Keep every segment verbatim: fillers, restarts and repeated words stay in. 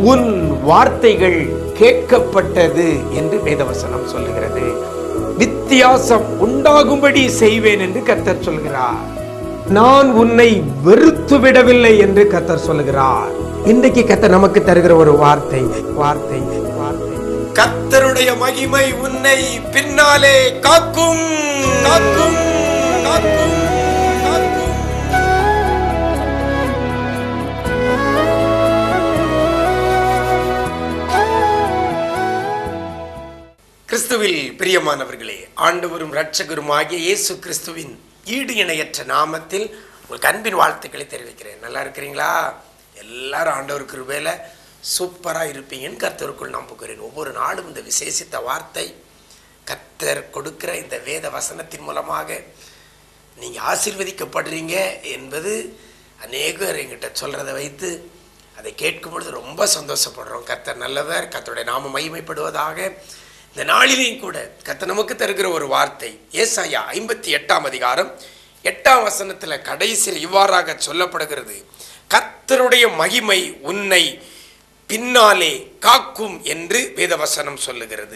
உன் வார்த்தைகள் கேட்கப்பட்டது என்று வேதவசனம் சொல்லுகிறது. வித்தியாசம் உண்டாகும்படி செய்வேன் என்று கர்த்தர் சொல்கிறார். நான் உன்னை வெறுத்து விடவில்லை என்று கர்த்தர் சொல்கிறார். இன்றைக்கு கர்த்தர் நமக்கு தருகிற ஒரு வார்த்தை வார்த்தை வார்த்தை கர்த்தருடைய மகிமை உன்னை பின்னாலே காக்கும் காக்கும் காக்கும் காக்கும். கிறிஸ்துவில் பிரியமானவர்களே, ஆண்டவரும் இரட்சகரும் ஆகிய இயேசு கிறிஸ்துவின் ஈடு இணையற்ற நாமத்தில் உங்களுக்கு அன்பின் வாழ்த்துக்களை தெரிவிக்கிறேன். நல்லா இருக்கிறீங்களா? எல்லாரும் ஆண்டவர் கிருபையில சூப்பராக இருப்பீங்கன்னு கர்த்தருக்குள் நம்புகிறேன். ஒவ்வொரு நாளும் இந்த விசேஷித்த வார்த்தை கர்த்தர் கொடுக்கிற இந்த வேத வசனத்தின் மூலமாக நீங்கள் ஆசீர்வதிக்கப்படுறீங்க என்பது அநேகர் எங்கிட்ட சொல்கிறத வைத்து அதை கேட்கும் பொழுது ரொம்ப சந்தோஷப்படுறோம். கர்த்தர் நல்லவர், கர்த்தருடைய நாமம் மகிமைப்படுவதாக. இந்த நாளிலேயும் கூட கர்த்தர் நமக்கு தருகிற ஒரு வார்த்தை ஏசாயா ஐம்பத்தி எட்டாம் அதிகாரம் எட்டாம் வசனத்தில் கடைசியில் இவ்வாறாக சொல்லப்படுகிறது. கர்த்தருடைய மகிமை உன்னை பின்னாலே காக்கும் என்று வேதவசனம் சொல்லுகிறது.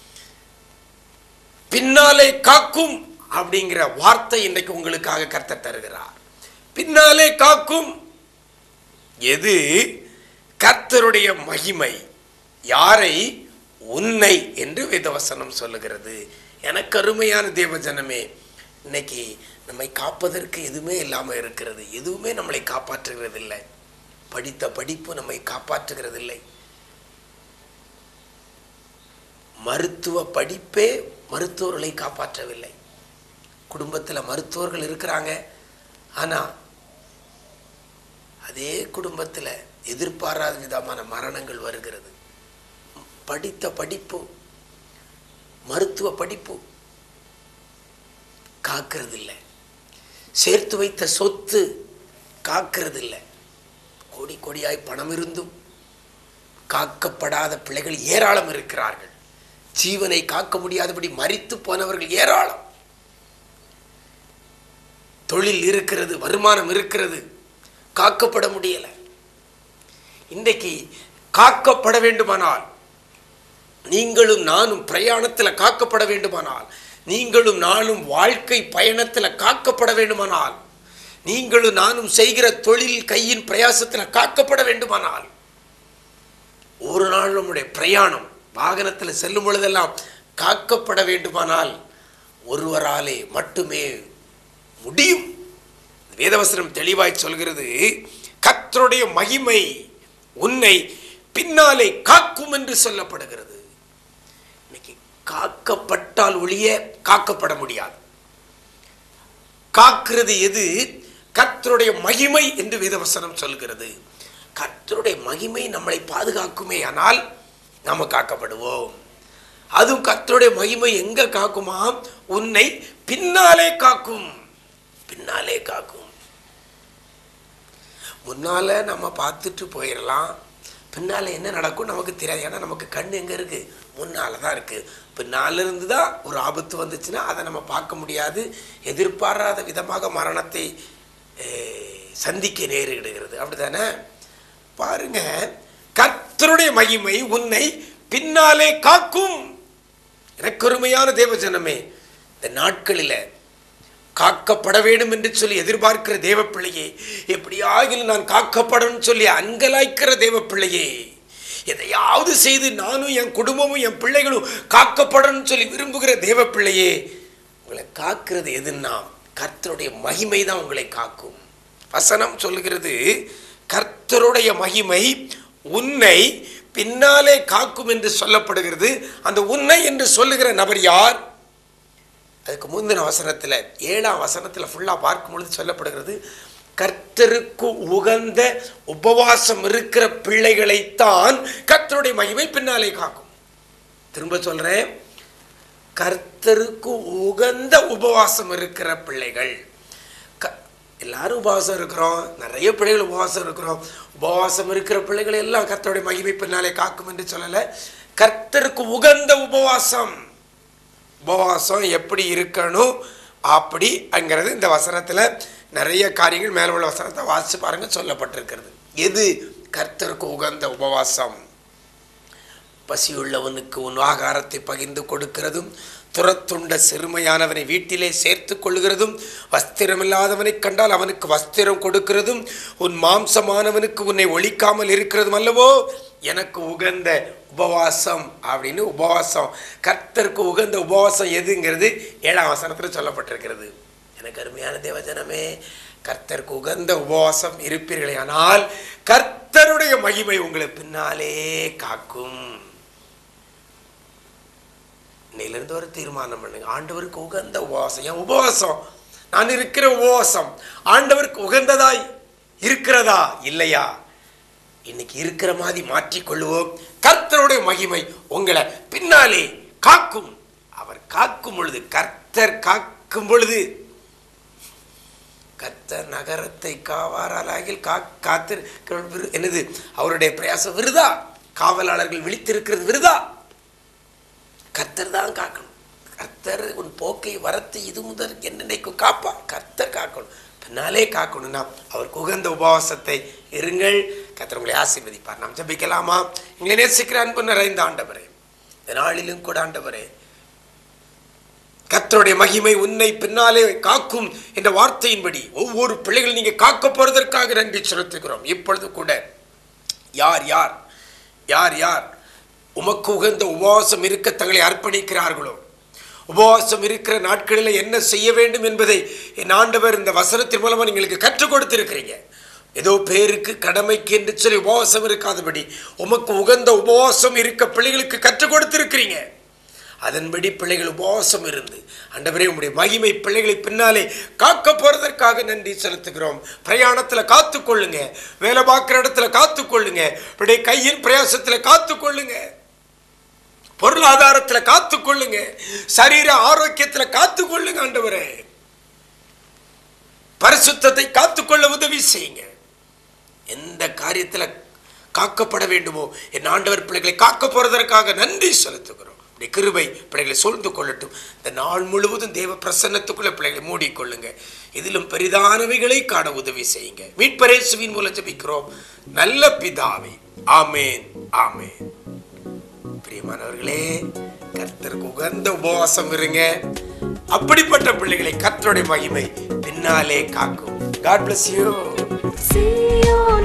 பின்னாலே காக்கும் அப்படிங்கிற வார்த்தை இன்றைக்கு உங்களுக்காக கர்த்தர் தருகிறார். பின்னாலே காக்கும் எது? கர்த்தருடைய மகிமை. யாரை? உன்னை என்று வேதவசனம் சொல்லுகிறது. எனக்கு அருமையான தேவஜனமே, இன்னைக்கு நம்மை காப்பதற்கு எதுவுமே இல்லாமல் இருக்கிறது. எதுவுமே நம்மளை காப்பாற்றுகிறதில்லை. படித்த படிப்பு நம்மை காப்பாற்றுகிறதில்லை. மருத்துவ படிப்பே மருத்துவர்களை காப்பாற்றவில்லை. குடும்பத்தில் மருத்துவர்கள் இருக்கிறாங்க, ஆனால் அதே குடும்பத்தில் எதிர்பாராத விதமான மரணங்கள் வருகிறது. படித்த படிப்பு, மருத்துவ படிப்பு காக்கிறதில்லை. சேர்த்து வைத்த சொத்து காக்கிறதில்லை. கோடி கோடியாய் பணம் இருந்தும் காக்கப்படாத பிள்ளைகள் ஏராளம் இருக்கிறார்கள். ஜீவனை காக்க முடியாதபடி மரித்து போனவர்கள் ஏராளம். தொழில் இருக்கிறது, வருமானம் இருக்கிறது, காக்கப்பட முடியலை. இன்றைக்கு காக்கப்பட வேண்டுமானால், நீங்களும் நானும் பிரயாணத்தில் காக்கப்பட வேண்டுமானால், நீங்களும் நானும் வாழ்க்கை பயணத்தில் காக்கப்பட வேண்டுமானால், நீங்களும் நானும் செய்கிற தொழில் கையின் பிரயாசத்தில் காக்கப்பட வேண்டுமானால், ஒரு நாள் நம்முடைய பிரயாணம் வாகனத்தில் செல்லும் பொழுதெல்லாம் காக்கப்பட வேண்டுமானால் ஒருவராலே மட்டுமே முடியும். வேதவசனம் தெளிவாய் சொல்கிறது, கர்த்தருடைய மகிமை உன்னை பின்னாலே காக்கும் என்று சொல்லப்படுகிறது. இன்னைக்கு காக்கப்பட்டால் ஒழிய காக்கப்பட முடியாது. காக்கிறது எது? கர்த்தருடைய மகிமை என்று வேதவசனம் சொல்கிறது. கர்த்தருடைய மகிமை நம்மளை பாதுகாக்குமே, ஆனால் நாம காக்கப்படுவோம். அதுவும் கர்த்தருடைய மகிமை எங்க காக்குமா? உன்னை பின்னாலே காக்கும். பின்னாலே காக்கும். முன்னால நம்ம பார்த்துட்டு போயிடலாம், பின்னால என்ன நடக்கும் நமக்கு தெரியாது. ஏன்னா நமக்கு கண் எங்க இருக்கு? முன்னால தான் இருக்கு. பின்னால இருந்து தான் ஒரு ஆபத்து வந்துச்சுன்னா அதை நம்ம பார்க்க முடியாது. எதிர்பாராத விதமாக மரணத்தை சந்திக்க நேரிடுகிறது. அப்படித்தானே? பாருங்க, கர்த்தருடைய மகிமை உன்னை பின்னாலே காக்கும். எனக்கு அருமையான தேவஜனமே, இந்த நாட்களில் காக்கப்பட வேண்டும் என்று சொல்லி எதிர்பார்க்கிற தேவ பிள்ளையே, எப்படியாகிலும் நான் காக்கப்படணும் சொல்லி அங்கலாய்க்கிற தேவ பிள்ளையே, எதையாவது செய்து நானும் என் குடும்பமும் என் பிள்ளைகளும் காக்கப்படணும் சொல்லி விரும்புகிற தேவ பிள்ளையே, உங்களை காக்கிறது எதுன்னா கர்த்தருடைய மகிமை தான் உங்களை காக்கும். வசனம் சொல்லுகிறது, கர்த்தருடைய மகிமை உன்னை பின்னாலே காக்கும் என்று சொல்லப்படுகிறது. அந்த உன்னை என்று சொல்லுகிற நபர் யார்? அதுக்கு முந்தின வசனத்தில், ஏழாம் வசனத்தில் ஃபுல்லாக பார்க்கும் பொழுது சொல்லப்படுகிறது, கர்த்தருக்கு உகந்த உபவாசம் இருக்கிற பிள்ளைகளைத்தான் கர்த்தருடைய மகிமை பின்னாலே காக்கும். திரும்ப சொல்றேன், கர்த்தருக்கு உகந்த உபவாசம் இருக்கிற பிள்ளைகள். எல்லாரும் உபவாசம் இருக்கிறோம், நிறைய பிள்ளைகள் உபவாசம் இருக்கிறோம். உபவாசம் இருக்கிற பிள்ளைகள் எல்லாம் கர்த்தருடைய மகிமை பின்னாலே காக்கும் என்று சொல்லலை. கர்த்தருக்கு உகந்த உபவாசம். உபவாசம் எப்படி இருக்கணும் அப்படி அங்கிறது இந்த வசனத்தில் நிறைய காரியங்கள் மேலே உள்ள வசனத்தை வாசித்து பாருங்க சொல்லப்பட்டிருக்கிறது. எது கர்த்தருக்கு உகந்த உபவாசம். பசியுள்ளவனுக்கு உன் ஆகாரத்தை பகிர்ந்து கொடுக்கிறதும், துரத்துண்ட சிறுமையானவனை வீட்டிலே சேர்த்து கொள்கிறதும், வஸ்திரமில்லாதவனை கண்டால் அவனுக்கு வஸ்திரம் கொடுக்கிறதும், உன் மாம்சமானவனுக்கு உன்னை ஒழிக்காமல் இருக்கிறதும் அல்லவோ எனக்கு உகந்த உபவாசம். அப்படின்னு உபவாசம், கர்த்தருக்கு உகந்த உபவாசம் எதுங்கிறது ஏழாம் வசனத்தில் சொல்லப்பட்டிருக்கிறது. எனக்கு அருமையான தேவஜனமே, கர்த்தருக்கு உகந்த உபவாசம் இருப்பீர்களே ஆனால் கர்த்தருடைய மகிமை உங்களை பின்னாலே காக்கும். இன்னையிலிருந்து ஒரு தீர்மானம் பண்ணுங்க, ஆண்டவருக்கு உகந்த உபவாசம். என் உபவாசம், நான் இருக்கிற உபவாசம் ஆண்டவருக்கு உகந்ததாய் இருக்கிறதா இல்லையா? இன்னைக்கு இருக்கிற மாதிரி மாற்றிக்கொள்வோம். கர்த்தருடைய மகிமை உங்களை பின்னாலே காக்கும். அவர் காக்கும் பொழுது, கர்த்தர் காக்கும் பொழுது, கர்த்தர் நகரத்தை காவாராலாகில் கா காத்திருக்கிற என்னது அவருடைய பிரயாசம் விருதா? காவலாளர்கள் விழித்திருக்கிறது விருதா? கர்த்தர் தான் காக்கணும். கர்த்தர் உன் போக்கை வரத்து இது முதல் என்னைக்கும் காப்பா. கர்த்தர் காக்கணும், பின்னாலே காக்கணும்னா அவருக்கு உகந்த உபவாசத்தை இருங்கள். கர்த்தர் உங்களை ஆசீர்வதிப்பார். நாம் ஜெபிக்கலாமா? எங்களை நேசிக்கிற அன்பு நிறைந்த ஆண்டவரே, இந்த நாளிலும் கூட ஆண்டவரே, கர்த்தருடைய மகிமை உன்னை பின்னாலே காக்கும் என்ற வார்த்தையின்படி ஒவ்வொரு பிள்ளைகள் நீங்க காக்க போறதற்காக நன்றி செலுத்துகிறோம். இப்பொழுது கூட யார் யார் யார் யார் உமக்கு உகந்த உபவாசம் இருக்க தங்களை அர்ப்பணிக்கிறார்களோ, உபவாசம் இருக்கிற நாட்களில் என்ன செய்ய வேண்டும் என்பதை என் ஆண்டவர் இந்த வசனத்தின் மூலமா நீங்களுக்கு கற்றுக் கொடுத்திருக்கிறீங்க. ஏதோ பேருக்கு கடமைக்கு என்று சொல்லி உபவாசம் இருக்காதபடி உமக்கு உகந்த உபவாசம் இருக்க பிள்ளைகளுக்கு கற்றுக் கொடுத்திருக்கிறீங்க. அதன்படி பிள்ளைகள் உபவாசம் இருந்து ஆண்டவரே உம்முடைய மகிமை பிள்ளைகளை பின்னாலே காக்க போறதற்காக நன்றி செலுத்துகிறோம். பிரயாணத்தில் காத்து கொள்ளுங்க, வேலை பார்க்குற இடத்துல காத்து கொள்ளுங்க, உடைய கையின் பிரயாசத்தில் காத்து கொள்ளுங்க, பொருளாதாரத்தில் காத்து கொள்ளுங்க, சரீர ஆரோக்கியத்தில் காத்து கொள்ளுங்க. ஆண்டவரே பரிசுத்தத்தை காத்துக்கொள்ள உதவி செய்யுங்க. எந்த காரியத்தில் காக்கப்பட வேண்டுமோ என் ஆண்டவர் பிள்ளைகளை காக்க போறதற்காக நன்றி செலுத்துகிறோம். கிருபை பிள்ளைகளை சூழ்ந்து கொள்ளட்டும். இந்த நாள் முழுவதும் தேவ பிரசன்னத்துக்குள்ள பிள்ளைகளை மூடிக்கொள்ளுங்க. இதிலும் பெரிதானவைகளை காண உதவி செய்யுங்க. மீட்பரேசுவின் மூலம் ஜெபிக்கிறோம் நல்ல பிதாவே, ஆமேன் ஆமேன். பிரியமானவர்களே, கர்த்தருக்கு உகந்த உபவாசம் இருங்க. அப்படிப்பட்ட பிள்ளைகளை கர்த்தருடைய மகிமை பின்னாலே காக்கும். God bless you.